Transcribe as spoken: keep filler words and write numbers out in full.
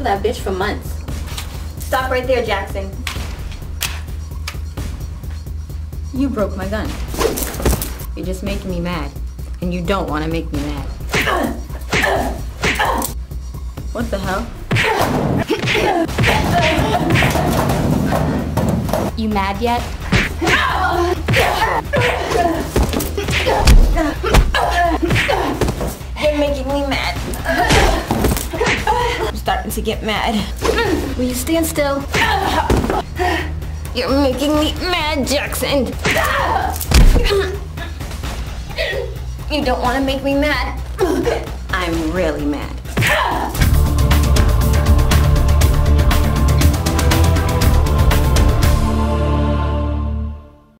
that bitch for months. Stop right there, Jackson. You broke my gun. You're just making me mad. And you don't want to make me mad. What the hell? You mad yet? You're making me mad. I'm starting to get mad. Will you stand still? You're making me mad, Jackson. You don't want to make me mad. I'm really mad.